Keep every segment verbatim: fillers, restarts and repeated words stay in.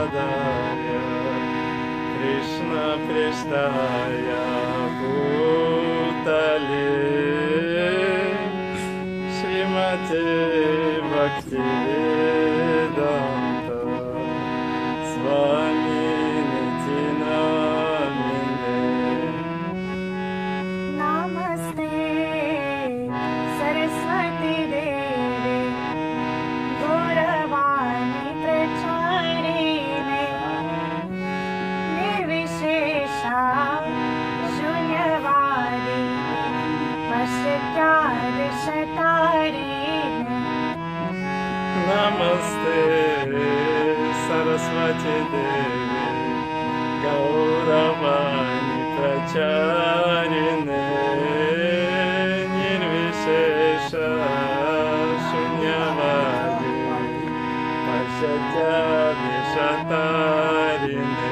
Radhaya Krishna Prestaya Bhutale Srimate Bhaktivedanta Swami Niti Namine. Namaste Saraswati Devi Gauravani Pracharine Nirvishesha Shunyavadi Paschatyadishatarine. Namaste Saraswati Devi Gauravani Pracharine Nirvishesha Shunyavadi Paschatyadishatarine.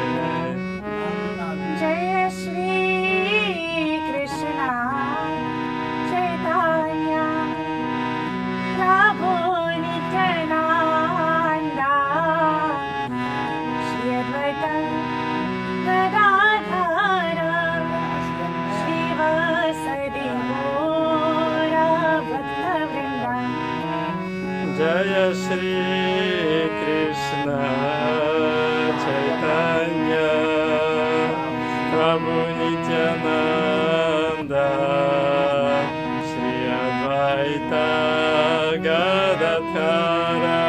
Jaya Shri Krishna Chaitanya Prabhu Nityananda Shri Advaita Gadadhara Shrivasadi Gaura Bhaktavrinda. Jaya Shri Krishna Chaitanya Prabhu Nityananda Shri Advaita Gadadhara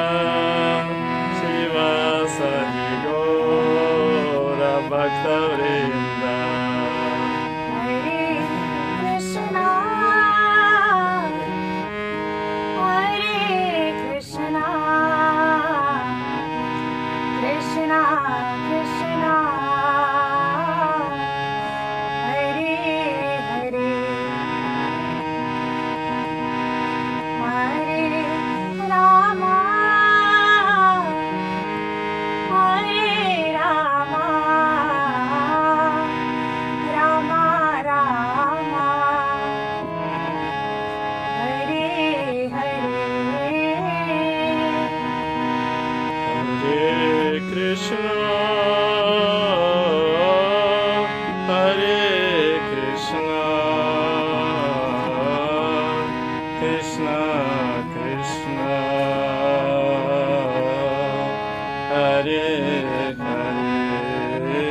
Shrivasadi Gaura Bhaktavrinda. Hare Krishna Hare Krishna Krishna Krishna Hare Hare Hare Rama Hare Rama Rama Rama Hare Hare. Hare Krishna, Hare Krishna, Krishna Krishna, Hare Hare,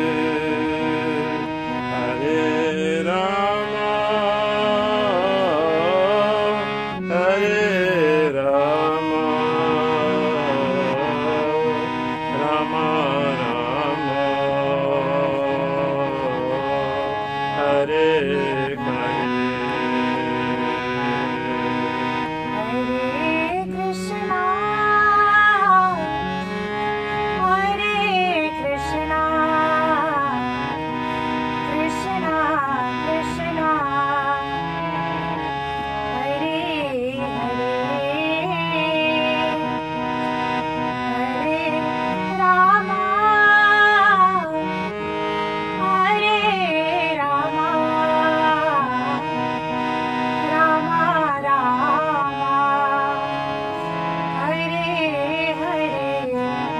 Hare Rama, Hare Rama, Rama Rama, Hare Hare. Hare Krishna, Hare Krishna, Krishna Krishna, Hare Hare, Hare Rama, Hare Rama, Rama Rama, Hare Hare.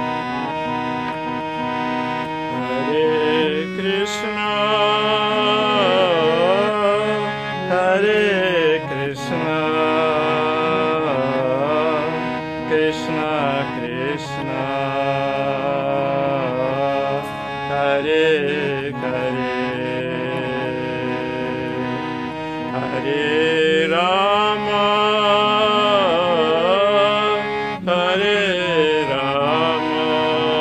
Hare Krishna, Hare Krishna, Krishna Krishna, Hare Hare, Hare Rama, Hare Rama,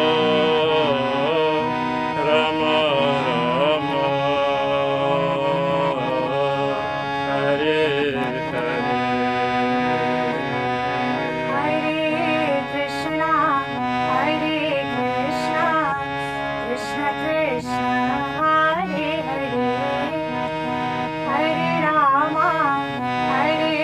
Rama Rama, Hare Hare. Hare Krishna, Hare Krishna, Krishna Krishna, Hare Hare, Hare Rama, Hare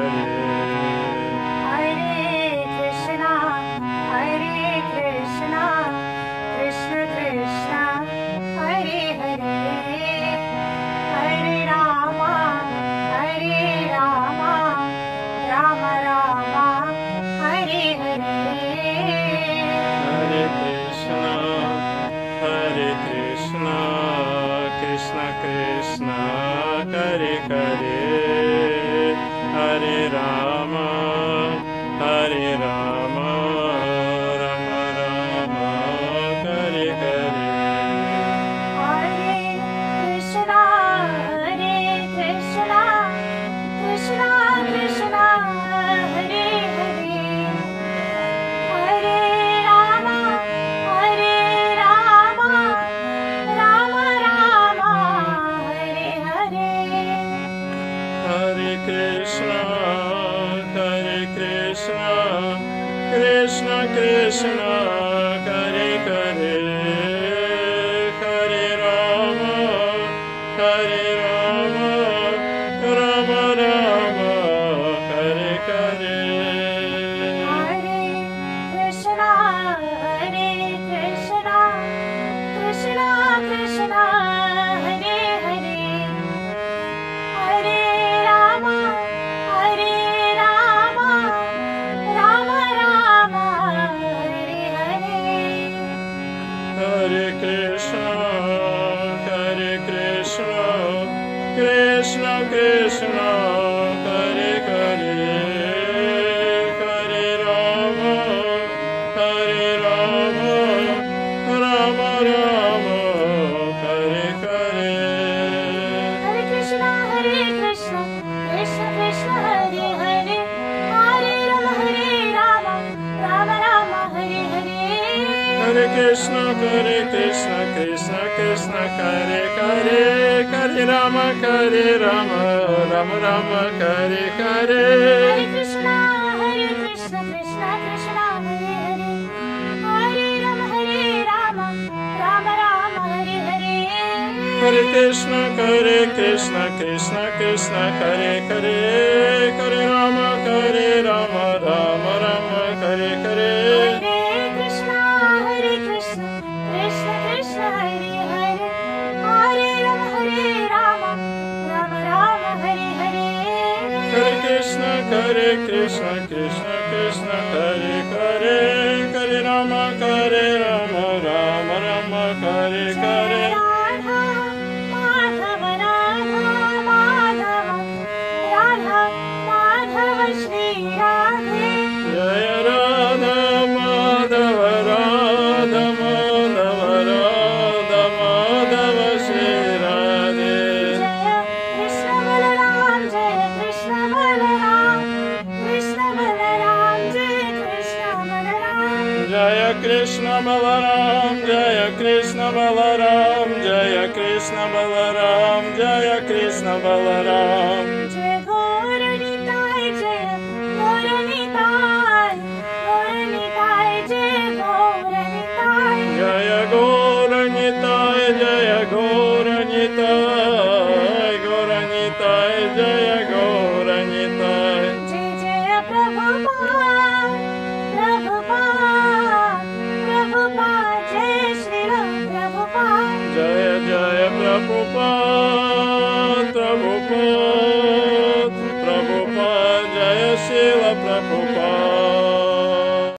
Hare. Hare Krishna, Hare Krishna, Krishna Krishna, Hare Hare, Hare Rama, Hare Rama, Rama Rama, Hare Hare. Hare Krishna, Hare Krishna, Krishna Krishna, Hare Hare, Hare Rama, Hare Rama, Rama Rama, Hare Hare. Hare Krishna, Hare Krishna, Krishna Krishna, Hare Hare, Hare Rama, Hare Rama, Rama Rama, Hare Hare. Hare Krishna, Hare Krishna, Krishna Krishna, Hare Hare, Hare Rama, Hare Rama, Rama Rama, Hare Hare. Hare Krishna, Hare Krishna, Krishna Krishna, Hare Hare, Hare Rama, Hare Rama, Rama Rama, Hare Hare. Hare Krishna, Hare Krishna, Krishna Krishna, Hare Hare, Hare Rama, Hare Rama, Rama Rama, Hare Hare. Hare Krishna, Hare Krishna, Krishna Krishna, Hare Hare, Hare Rama, Hare Rama, Rama Rama, Hare Hare. Hare Krishna, Hare Krishna, Krishna Krishna, Hare Hare, Hare Rama, Hare Rama, Rama Rama, Hare Hare. Hare Krishna, Hare Krishna, Krishna Krishna, Hare Hare, Hare Rama, Hare Rama, Rama Rama, Hare Hare. Hare Krishna, Hare Krishna, Krishna Krishna, Hare Hare, Hare Rama, Hare Rama, Rama Rama, Hare Hare. Hare Krishna, Hare Krishna, Krishna Krishna, Hare Hare, Hare Rama, Hare Rama, Rama Rama, Hare Hare. Hare Krishna, Hare Krishna, Krishna Krishna, Hare Hare, Hare Rama, Hare Rama, Rama Rama, Hare Hare. Radha, Madhava, Radha, Madhava, Radha, Madhava, Shri Radhe. Jaya Radha Madhava, Radha Madhava, Radha Madhava, Shri Radhe. Jaya Krishna Balaram, Jaya Krishna Balaram, Krishna Balaram, Jaya Krishna Balaram. Jaya Krishna Balaram, Jaya Krishna Balaram, Jaya Krishna Balaram, Jaya Krishna Balaram. Jai Gauranitai, Jai Gauranitai, Gauranitai, Jai Gauranitai. Jaya Gauranitai, Jaya Gauranitai, Gauranitai, Jaya Gauranitai. Jai Jai Prabhupada, Prabhupada, Prabhupada, Jai Srila Prabhupada. Jaya Jaya Prabhupada, Prabhupada, Prabhupada, Jaya Shila Prabhupada.